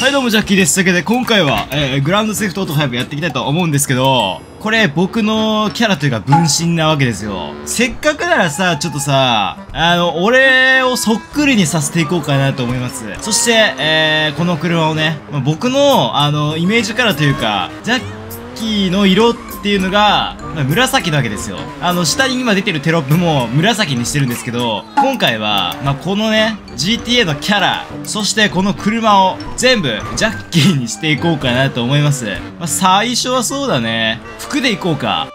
はいどうもジャッキーです。というわけで今回は、グランドセフトオート5やっていきたいと思うんですけど、これ僕のキャラというか分身なわけですよ。せっかくならさ、ちょっとさ、俺をそっくりにさせていこうかなと思います。そして、この車をね、僕の、イメージカラーというか、ジャッキーの色っていうのが、紫なわけですよ。下に今出てるテロップも紫にしてるんですけど、今回は、このね、GTA のキャラ、そしてこの車を全部ジャッキーにしていこうかなと思います。最初はそうだね。服でいこうか。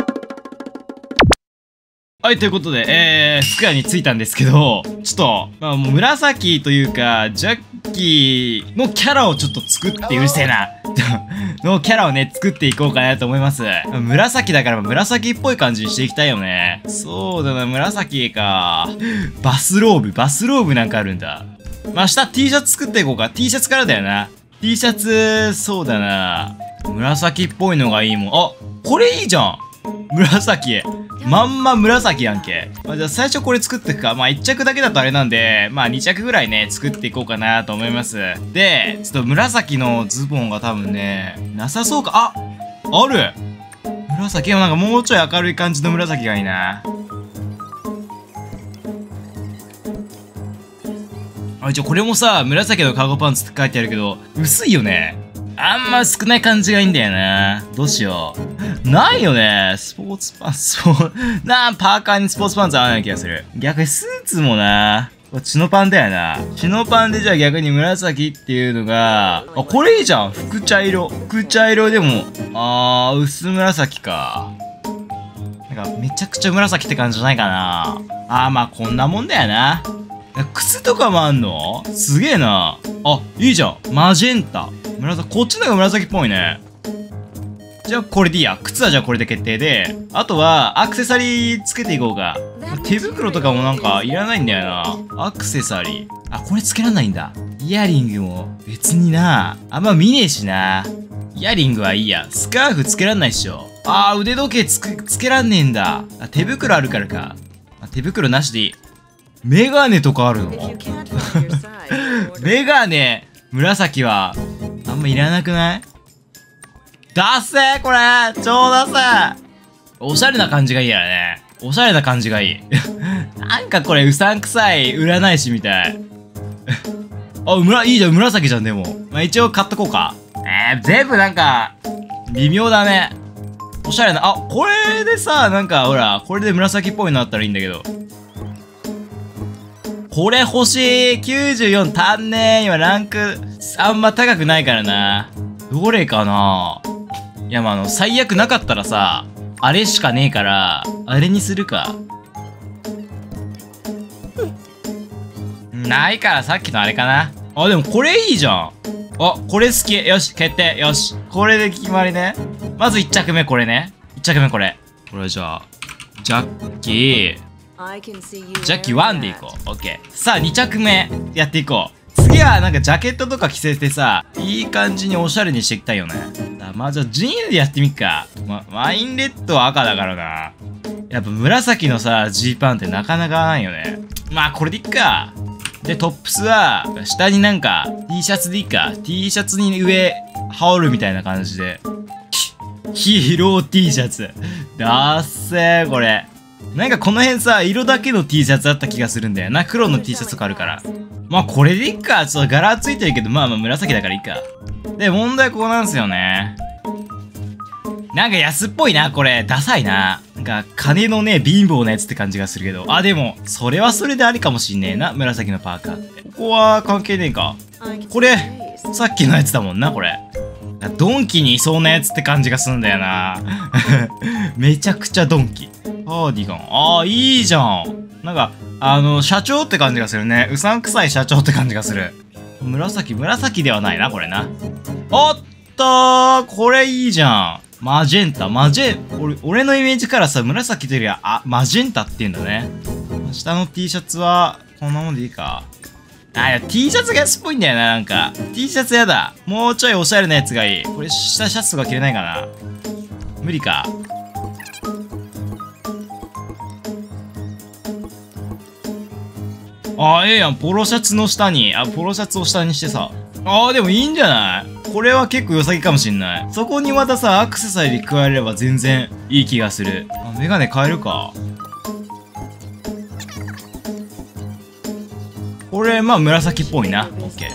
はい、ということで、服屋に着いたんですけど、ちょっと、もう紫というか、ジャッキーのキャラをちょっと作って、うるせえな。のキャラをね、作っていこうかなと思います。紫だから紫っぽい感じにしていきたいよね。そうだな、紫か。バスローブなんかあるんだ。下 T シャツ作っていこうか。T シャツからだよな。T シャツ、そうだな。紫っぽいのがいいもん。あ、これいいじゃん。紫。まんま紫やんけ。じゃあ最初これ作っていくか。1着だけだとあれなんで、2着ぐらいね、作っていこうかなと思います。で、ちょっと紫のズボンが多分ね、なさそうか。ある紫。なんかもうちょい明るい感じの紫がいいな。一応これもさ、紫のカーゴパンツって書いてあるけど、薄いよね。あんま少ない感じがいいんだよな。どうしよう。ないよね。スポーツパンツ、パーカーにスポーツパンツ合わない気がする。逆にスーツもな。チノパンだよな。チノパンでじゃあ逆に紫っていうのが、これいいじゃん。福茶色。福茶色でも、薄紫か。なんかめちゃくちゃ紫って感じじゃないかな。こんなもんだよな。靴とかもあんの？すげえな。いいじゃん。マジェンタ。紫、こっちの方が紫っぽいね。じゃあこれでいいや。靴はじゃあこれで決定で、あとはアクセサリーつけていこうか。手袋とかもなんかいらないんだよな。アクセサリー。これつけらんないんだ。イヤリングも別にな。あんま見ねえしな。イヤリングはいいや。スカーフつけらんないっしょ。腕時計つけらんねえんだ。手袋あるからか。手袋なしでいい。メガネとかあるの？メガネ、紫は、あんまいらなくない？ダッセーこれ超ダッセーおしゃれな感じがいいやね。おしゃれな感じがいい。なんかこれうさんくさい占い師みたい。いいじゃん、紫じゃん、でも。一応買っとこうか。全部なんか、微妙だね。おしゃれな、これでさ、なんかほら、これで紫っぽいのあったらいいんだけど。これ欲しい !94 足んねえ今ランクあんま高くないからな。どれかないや最悪なかったらさ、あれしかねえから、あれにするか。ないからさっきのあれかな。でもこれいいじゃん。これ好き。よし、決定。よし。これで決まりね。まず1着目これね。1着目これ。これじゃあ、ジャッキー。ジャッキー1でいこう。オッケー。さあ、2着目やっていこう。次はなんかジャケットとか着せてさ、いい感じにおしゃれにしていきたいよね。じゃあジーンズでやってみっか。ワインレッドは赤だからな。やっぱ紫のさ、ジーパンってなかなかないよね。これでいっか。で、トップスは、下になんか、T シャツでいいか。T シャツに上、羽織るみたいな感じで。ヒーロー T シャツ。だっせー、これ。なんかこの辺さ、色だけの T シャツあった気がするんだよな。黒の T シャツとかあるから。これでいっか。ちょっと柄ついてるけど、紫だからいいか。で、問題はここなんすよね。なんか安っぽいな、これ。ダサいな。なんか、金のね、貧乏なやつって感じがするけど。でも、それはそれでありかもしんねえな。紫のパーカーって。ここは関係ねえか。これ、さっきのやつだもんな、これ。ドンキにいそうなやつって感じがするんだよな。めちゃくちゃドンキ。カーディガン。いいじゃん。なんか、社長って感じがするね。うさんくさい社長って感じがする。紫ではないな、これな。おっとーこれいいじゃん。マジェンタ。俺のイメージからさ、紫というよりは、マジェンタって言うんだね。下の T シャツは、こんなもんでいいか。T シャツが安っぽいんだよな、なんか。T シャツやだ。もうちょいおしゃれなやつがいい。これ、下シャツとか着れないかな。無理か。ええやん。ポロシャツの下に、ポロシャツを下にしてさ。 ああ、でもいいんじゃない？これは結構良さげかもしんない。そこにまたさ、アクセサリー加えれば全然いい気がする。あ、メガネ変えるか。これ、まあ紫っぽいな。オッケー。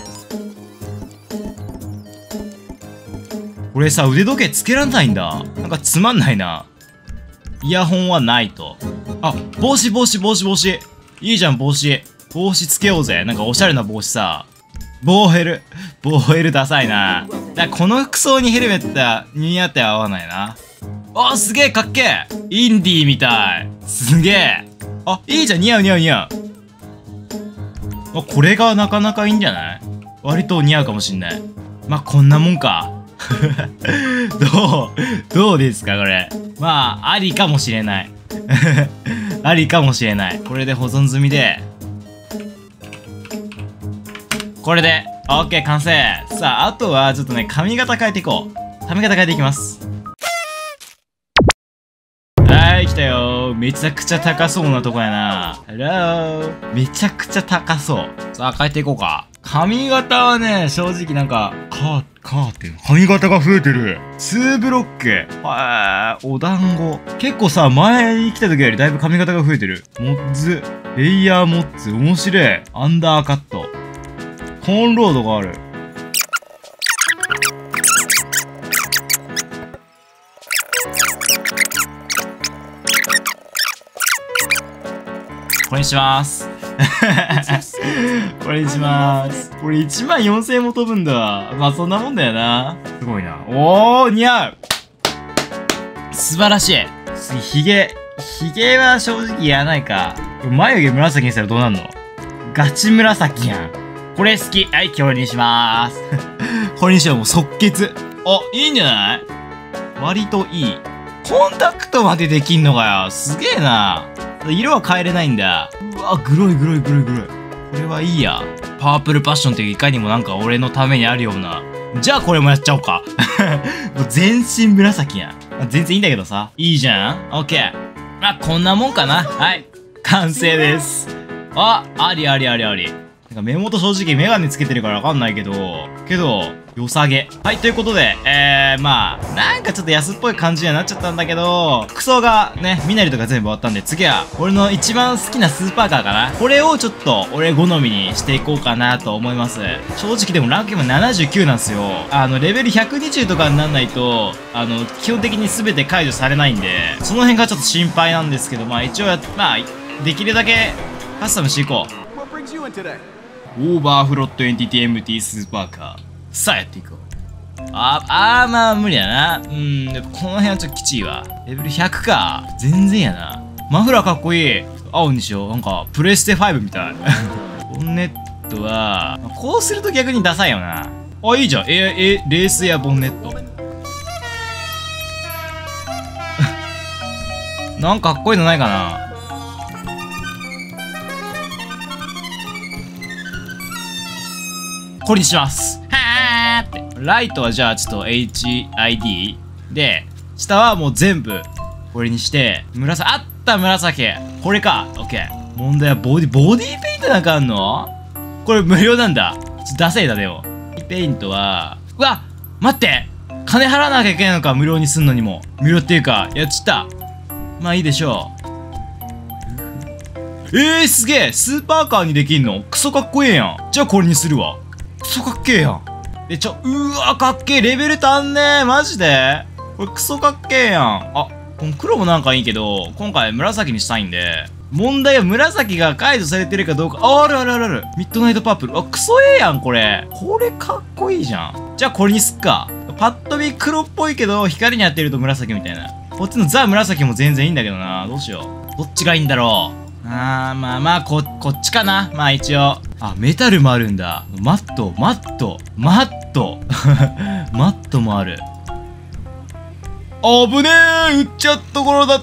これさ、腕時計つけらんないんだ。なんかつまんないな。イヤホンはないと。あ、帽子。いいじゃん、帽子。帽子つけようぜ。なんかおしゃれな帽子さ。ボーヘルダサいな。この服装にヘルメット似合って合わないな。あ、すげえかっけえ。インディーみたい。すげえ。あ、いいじゃん、似合う。あ、これがなかなかいいんじゃない？割と似合うかもしんない。まあ、こんなもんか。どうですかこれ。まあ、ありかもしれない。ありかもしれない。これで保存済みで。これで、OK、完成。さあ、あとはちょっとね、髪型変えていこう。髪型変えていきます。はい、来たよ。めちゃくちゃ高そうなとこやな。めちゃくちゃ高そう。さあ、変えていこうか。髪型はね、正直なんか、カーテン。髪型が増えてる。2ブロック。お団子。結構さ、前に来た時よりだいぶ髪型が増えてる。モッズ。レイヤーモッズ。面白い。アンダーカット。コーンロードがある。これにします。これにします。これ14000円も飛ぶんだ。まあそんなもんだよな。すごいな。おー、似合う。素晴らしい。ヒゲは正直いらないか。眉毛紫にしたらどうなんの？ガチ紫やん。これ好き。はい、これにしまーす。これにしよう。もう即決。あ、いいんじゃない？割といい。コンタクトまでできんのかよ。すげえな。色は変えれないんだ。うわ、グロい。これはいいや。パープルパッションっていかにもなんか俺のためにあるような。じゃあこれもやっちゃおうか。もう全身紫やん。全然いいんだけどさ。いいじゃん。オッケー。まあ、こんなもんかな。はい。完成です。あり。なんか目元正直メガネつけてるからわかんないけど、良さげ。はい、ということで、まあ、なんかちょっと安っぽい感じにはなっちゃったんだけど、服装がね、身なりとか全部終わったんで、次は、俺の一番好きなスーパーカーかな。これをちょっと、俺好みにしていこうかなと思います。正直でもランク今79なんですよ。レベル120とかになんないと、基本的に全て解除されないんで、その辺がちょっと心配なんですけど、まあ一応まあ、できるだけカスタムしていこう。オーバーフロットエンティティ MT スーパーカー。さあやっていこう。まあ無理やな。でもこの辺はちょっときちいわ。レベル100か。全然やな。マフラーかっこいい。青にしよう。なんか、プレステ5みたい。ボンネットは、こうすると逆にダサいよな。いいじゃん。レースやボンネット。なんかかっこいいのないかな。これにします。はーって。ライトはじゃあちょっと HID で、下はもう全部これにして、紫。これか。オッケー。問題はボディペイントなんかあんの？これ無料なんだ。ダセーだでも。ボディペイントは、うわ！待って！金払わなきゃいけないのか、無料にすんのにも。無料っていうか、やっちった。まあいいでしょう。すげえ！スーパーカーにできんの？クソかっこいいやん。じゃあこれにするわ。クソかっけえやん。で、うわ、かっけえ。レベル足んねえ。マジでこれクソかっけえやん。この黒もなんかいいけど、今回紫にしたいんで、問題は紫が解除されてるかどうか。ある。ミッドナイトパープル。クソええやん、これ。これかっこいいじゃん。じゃあこれにすっか。パッと見黒っぽいけど、光に当てると紫みたいな。こっちのザ紫も全然いいんだけどな。どうしよう。どっちがいいんだろう。まあ、こっちかな。まあ一応。メタルもあるんだ。マット。マットもある。危ねえ！撃っちゃったところだった。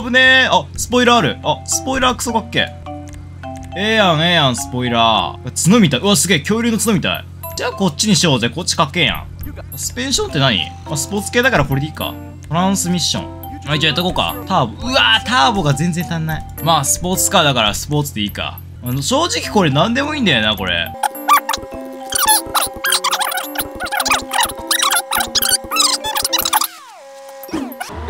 危ねえ。スポイラーある。スポイラークソかっけええやん、スポイラー。角みたい。うわ、すげえ。恐竜の角みたい。じゃあこっちにしようぜ。こっちかっけえやん。スペンションって何？スポーツ系だからこれでいいか。トランスミッション。一応やっとこうか。ターボ。うわー、ターボが全然足んない。まあ、スポーツカーだからスポーツでいいか。正直これ何でもいいんだよな、これ。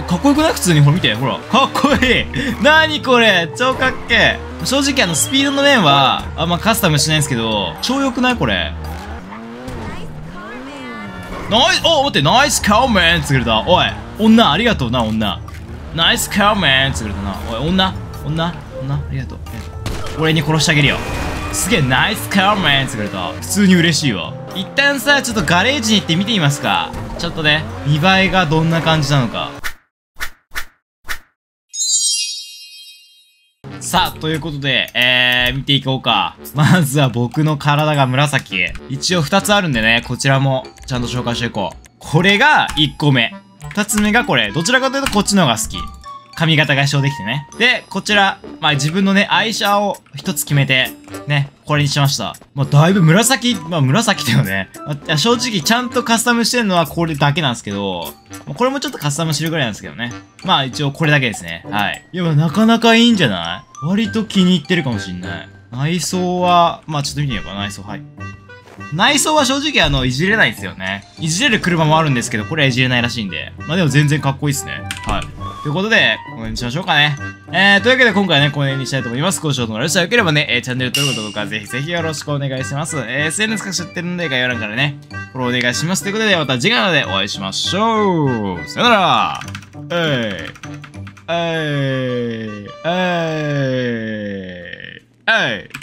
かっこよくない？普通に。ほら見て。ほら。かっこいい。なにこれ。超かっけえ。正直スピードの面は、あんまカスタムしないんですけど、超良くないこれ。ナイス、お、待って、ナイスカーメンってくれた。おい、女、ありがとうな、女。ナイスカーメンってくれたな。おい、女、ありがとう、ありがとう。俺に殺してあげるよ。すげえ、ナイスカーメンってくれた。普通に嬉しいわ。一旦さ、ちょっとガレージに行って見てみますか。ちょっとね、見栄えがどんな感じなのか。さあ、ということで、見ていこうか。まずは僕の体が紫。一応2つあるんでね、こちらもちゃんと紹介していこう。これが1個目。2つ目がこれ。どちらかというとこっちの方が好き。髪型が一緒できてね。で、こちら、まあ自分のね、愛車を一つ決めて、ね、これにしました。まあだいぶ紫、まあ紫だよね。正直ちゃんとカスタムしてるのはこれだけなんですけど、これもちょっとカスタムしてるぐらいなんですけどね。まあ一応これだけですね。はい。いや、なかなかいいんじゃない？割と気に入ってるかもしんない。内装は、まあちょっと見てみようかな、内装。はい。内装は正直いじれないんですよね。いじれる車もあるんですけど、これはいじれないらしいんで。まあでも全然かっこいいですね。はい。ということで、この辺にしましょうかね。というわけで今回はね、この辺にしたいと思います。ご視聴のよろしかよければね、チャンネル登録とかぜひぜひよろしくお願いします。SNS か知ってるんで概要欄からね、フォローお願いします。ということで、また次回のでお会いしましょう。さよなら。えい。